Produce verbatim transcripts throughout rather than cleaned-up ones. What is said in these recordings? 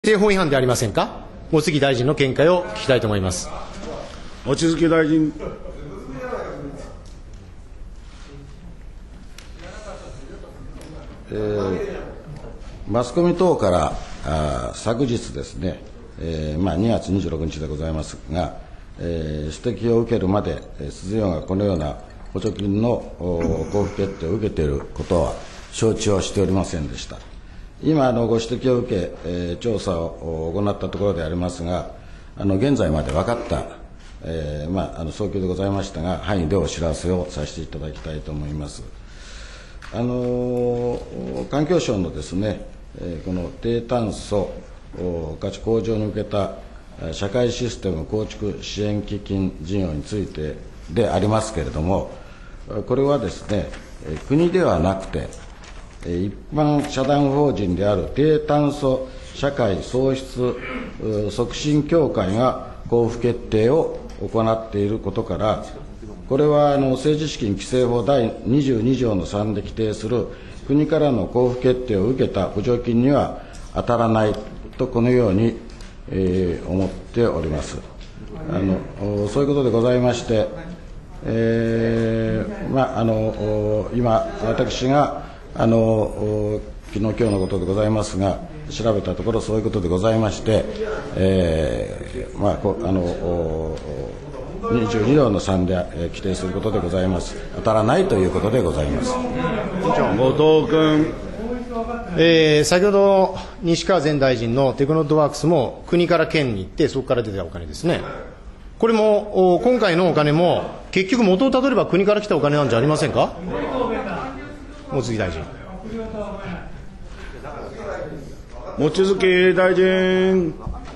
刑法違反でありませんか。望月大臣の見解を聞きたいと思います。 望月大臣。 えー、マスコミ等からあ昨日ですね、えーまあ、にがつにじゅうろくにちでございますが、えー、指摘を受けるまで、鈴代がこのような補助金の交付決定を受けていることは承知をしておりませんでした。今、あのご指摘を受け、えー、調査を行ったところでありますが、あの現在まで分かった、えーまあ、あの早急でございましたが、範囲でお知らせをさせていただきたいと思います。あの環境省のですね、この低炭素価値向上に向けた社会システム構築支援基金事業についてでありますけれども、これはですね、国ではなくて、一般社団法人である低炭素社会創出促進協会が交付決定を行っていることから、これはあの政治資金規正法だいにじゅうにじょうのさんで規定する国からの交付決定を受けた補助金には当たらないと、このように、えー、思っております。あのそういうことでございまして、えーまあ、あの今、私があの昨日、今日のことでございますが、調べたところ、そういうことでございまして、えーまあ、こあのにじゅうにじょうのさんで規定することでございます。当たらないということでございます。 後藤君。 えー、先ほど西川前大臣のテクノットワークスも国から県に行って、そこから出たお金ですね。これも今回のお金も結局元をたどれば国から来たお金なんじゃありませんか。望月大臣。 望月大臣。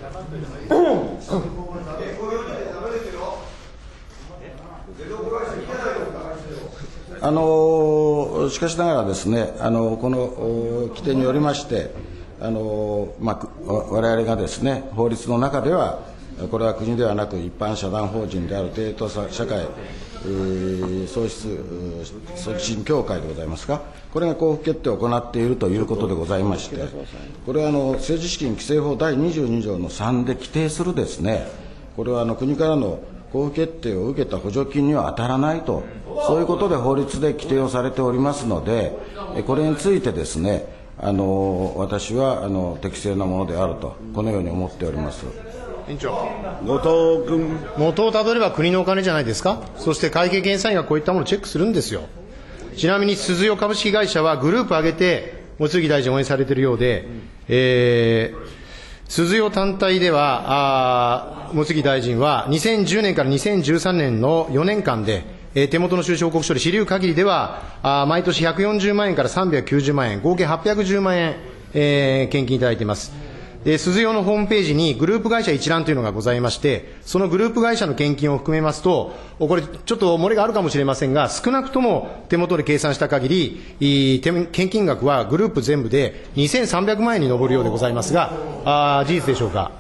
あのしかしながらですね、あのこの規定によりまして、あの、まあ、我々がですね、法律の中では、これは国ではなく一般社団法人である低炭素社会、えー、創出促進協会でございますか、これが交付決定を行っているということでございまして、これはあの政治資金規正法だいにじゅうにじょうのさんで規定するですね、これはあの国からの交付決定を受けた補助金には当たらないと、そういうことで法律で規定をされておりますので、これについてですね、あの私はあの適正なものであると、このように思っております。 委員長。 後藤君。 元をたどれば国のお金じゃないですか。そして会計検査院がこういったものをチェックするんですよ。ちなみに鈴代株式会社はグループ挙げて望月大臣応援されているようで、えー、鈴代単体では、望月大臣はにせんじゅうねんからにせんじゅうさんねんのよねんかんで、えー、手元の収支報告書で知り得る限りでは、あ毎年ひゃくよんじゅうまんえんからさんびゃくきゅうじゅうまんえん、合計はっぴゃくじゅうまんえん、えー、献金いただいています。で、鈴代のホームページにグループ会社一覧というのがございまして、そのグループ会社の献金を含めますと、これちょっと漏れがあるかもしれませんが、少なくとも手元で計算した限り、献金額はグループ全部でにせんさんびゃくまんえんに上るようでございますが、あ事実でしょうか。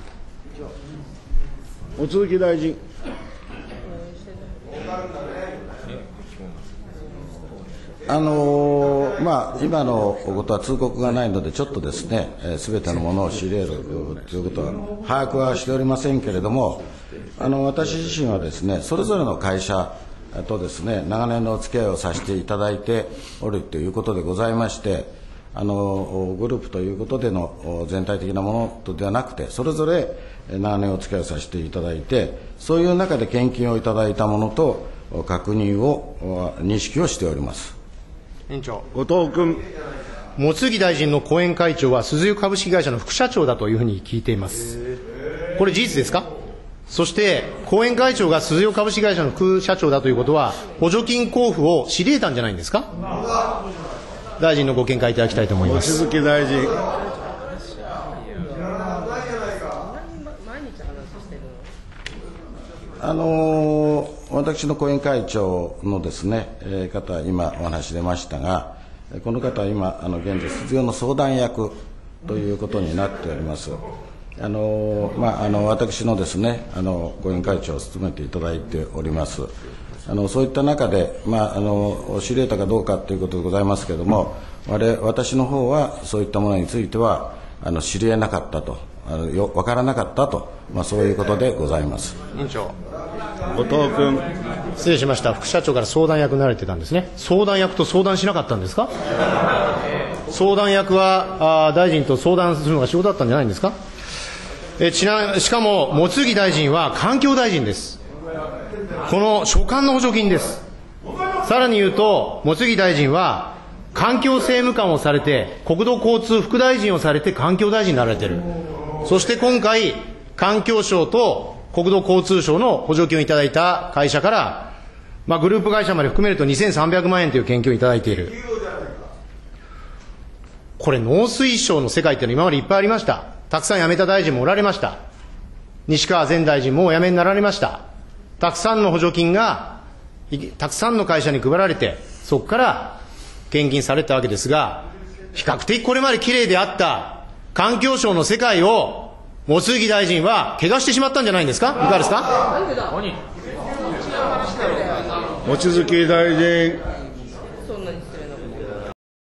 望月大臣。 あのーまあ、今のことは通告がないので、ちょっとですね、すべてのものを仕入れるということは把握はしておりませんけれども、あの私自身はですね、それぞれの会社とですね、長年のお付き合いをさせていただいておるということでございまして、あのグループということでの全体的なものとではなくて、それぞれ長年お付き合いをさせていただいて、そういう中で献金をいただいたものと確認を、認識をしております。 委員長。 後藤君。 望月大臣の後援会長は鈴代株式会社の副社長だというふうに聞いています。これ事実ですか。そして後援会長が鈴代株式会社の副社長だということは、補助金交付を知り得たんじゃないんですか。大臣のご見解いただきたいと思います。 望月大臣。 あのー、私の後援会長のですね、えー、方、今お話出ましたが、この方は今、あの現在、鈴代の相談役ということになっております。あのーまあ、あの私のですね、あの後援会長を務めていただいております。あのそういった中で、まあ、あの知り得たかどうかということでございますけれども、我私の方はそういったものについては、 あの知り得なかったと、あのよ分からなかったと、まあ、そういうことでございます。 委員長。 後藤君。 失礼しました。副社長から相談役になられてたんですね。相談役と相談しなかったんですか。相談役はあ大臣と相談するのが仕事だったんじゃないんですか。えちなしかも茂木大臣は環境大臣です。この所管の補助金です。さらに言うと茂木大臣は環境政務官をされて、国土交通副大臣をされて環境大臣になられている。そして今回環境省と国土交通省の補助金をいただいた会社から、まあ、グループ会社まで含めるとにせんさんびゃくまんえんという献金をいただいている。これ農水省の世界っていうのは今までいっぱいありました。たくさん辞めた大臣もおられました。西川前大臣もお辞めになられました。たくさんの補助金がたくさんの会社に配られて、そこから献金されたわけですが、比較的これまできれいであった環境省の世界を茂木大臣は怪我してしまったんじゃないんですか。いかがですか。 望月大臣。